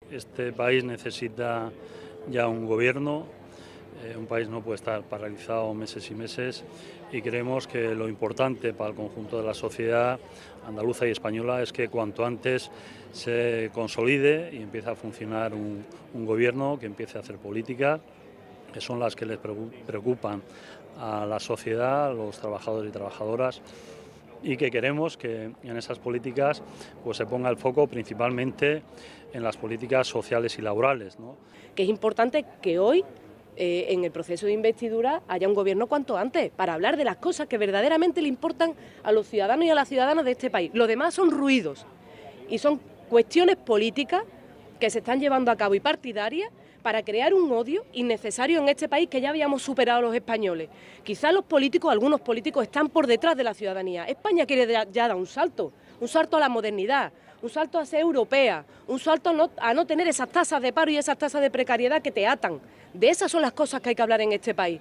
Este país necesita ya un gobierno, un país no puede estar paralizado meses y meses y creemos que lo importante para el conjunto de la sociedad andaluza y española es que cuanto antes se consolide y empiece a funcionar un gobierno que empiece a hacer política, que son las que les preocupan a la sociedad, a los trabajadores y trabajadoras, y que queremos que en esas políticas pues se ponga el foco principalmente en las políticas sociales y laborales, ¿no? Que es importante que hoy, en el proceso de investidura, haya un gobierno cuanto antes, para hablar de las cosas que verdaderamente le importan a los ciudadanos y a las ciudadanas de este país. Lo demás son ruidos y son cuestiones políticas que se están llevando a cabo y partidarias para crear un odio innecesario en este país que ya habíamos superado los españoles. Quizás los políticos, algunos políticos, están por detrás de la ciudadanía. España quiere ya dar un salto a la modernidad, un salto a ser europea, un salto a no tener esas tasas de paro y esas tasas de precariedad que te atan. De esas son las cosas que hay que hablar en este país.